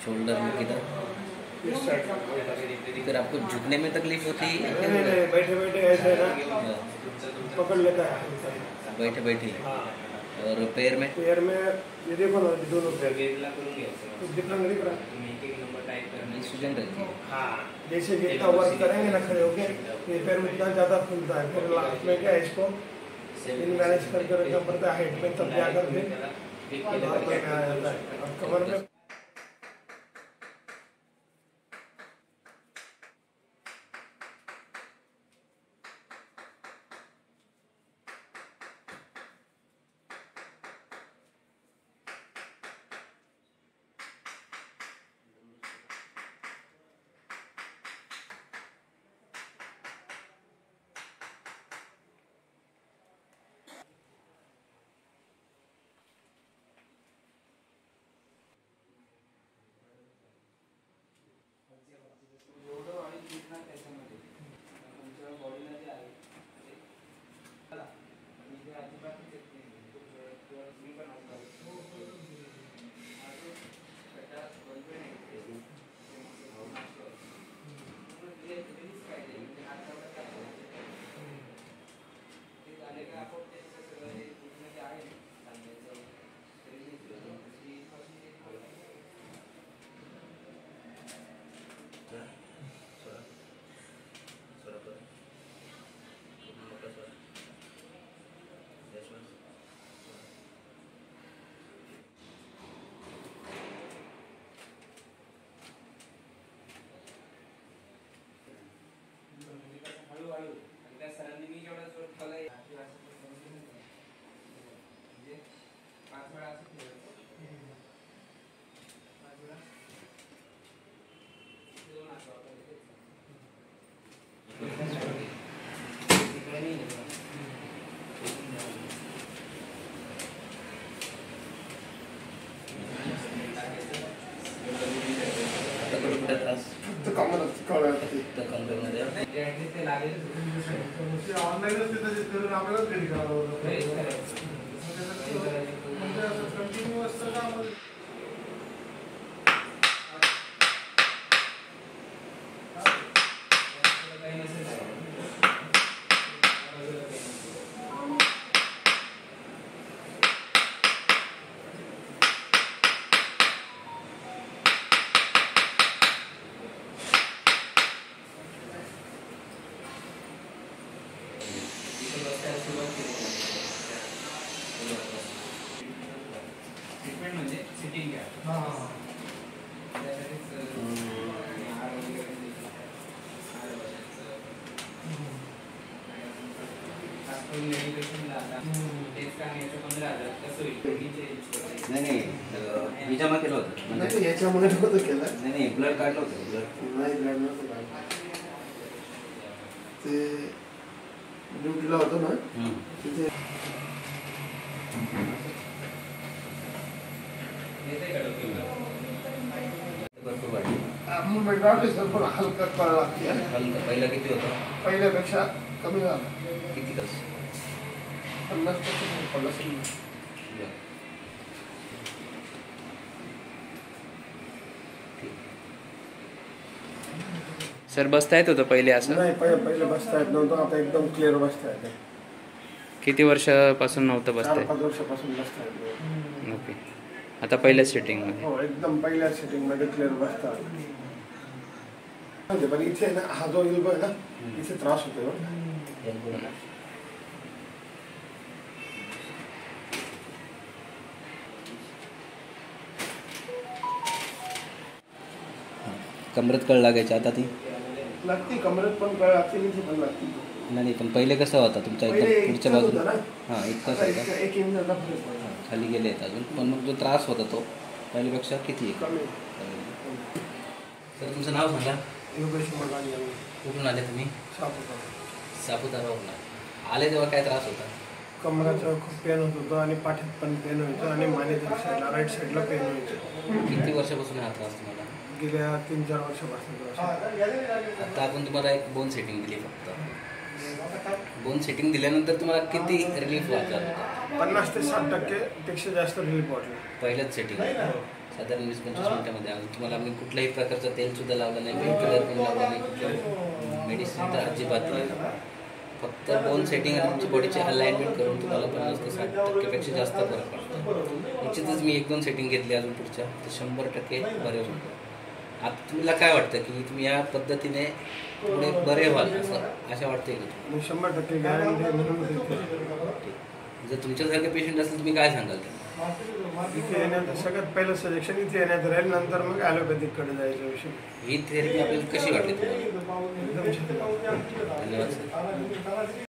Shoulder में किधर? फिर आपको झुकने में तकलीफ होती है? नहीं, बैठे बैठे ऐसे ना पकड़ लेता है बैठे बैठे। और पैर में? पैर में ये देखो ना, दोनों पैर डिफरेंट दिख रहा है, सूजन रहती है। हाँ, जैसे जितना वर्क करेंगे ना खड़े होके ये पैर में इतना ज़्यादा फूलता है, फिर लास्ट में क्या है इसको मैनेज करके रखना पड़ता है हाइट में, तब जाकर फिर नॉर्मल में आ जाता है। और कमर में नहीं विजामा केलं होतं नाही याच्यामुळे नव्हतं केलं, नाही ब्लड काढलं होतं ब्लड नाही ब्लड नव्हतं काढलं, ते ड्युटीला होतो ना तिथे मुवमेंट वाढली सर, पण हलका कळा लागते. पहिला किती होता? पहिल्यापेक्षा कमी झाला. किती तास? 50% पडला असेल. सर बसता येत होतं पहिले असं? नाही, पहिले बसता येत नव्हतं, आता एकदम क्लिअर बसता येते. किती वर्षापासून नव्हतं बसता येत? 4-5 वर्षापासून बसता येत. ओके. आता पहिल्या सिटिंगमध्ये? हो, एकदम पहिल्या सिटिंगमध्ये क्लिअर बसता येत. पण इथे ना हा जो इल्बो आहे ना, इथे त्रास होतो. कमरेत कळ लागायची, आता ती लागते. कमरेत पण कळ लागते, इथे पण लागते. नाही पण पहिले कसं होता तुमच्या एकदम पुढच्या बाजूला? हां, इतकाच होता. 1 इंचाचा फरक पडला. खाली गेले आहेत अजून, पण मग जो त्रास होता तो पहिल्यापेक्षा किती आहे? कमी. तर तुमचं नाव सांगा. योगेश मलानी. कुठून आले तुम्ही? सापुतारा. सापुतारावरून आले. तेव्हा काय त्रास होता? कमराचं खूप पेन होत होतं आणि पाठीत पण पेन व्हायचं आणि मानेच्या साईडला राईट साईडला पेन व्हायचं. किती वर्षापासून हा त्रास तुम्हाला? गेल्या 3-4 वर्षापासून. आता आपण तुम्हाला एक बोन सेटिंग दिली फक्त. बोन सेटिंग दिल्यानंतर तुम्हाला किती रिलीफ वाटला? 50 ते 60% पेक्षा जास्त रिलीफ वाटलं. पहिलंच सेटिंग. साधारण 20-25 मिनिटामध्ये. अजून तुम्हाला आम्ही कुठल्याही प्रकारचं तेलसुद्धा लावलं नाही, पेन किलर पण लावलं नाही, कुठलं मेडिसिन तर अजिबात नाही. फक्त बोन सेटिंग आणि तुमच्या बॉडीचे अलाइनमेंट करून तुम्हाला 50 ते 60% जास्त फरक पडतो. निश्चितच मी 1-2 सेटिंग घेतली अजून पुढच्या तर 100% बरे होतो. आता तुम्हाला काय वाटतं की तुम्ही या पद्धतीने पुढे बरे व्हाल असं आशा वाटते का? 100% गॅरंटी म्हणून जर तुमच्यासारखे पेशंट असले तुम्ही काय सांगाल त्यांना? इथे येण्याचं सगळ्यात पहिलं सजेक्शन इथे येण्यात राहील, नंतर मग ॲलोपॅथिककडे जायचा विषय. ही थेरपी आपल्याला कशी वाटली तुम्हाला? एकदम छान. धन्यवाद सर.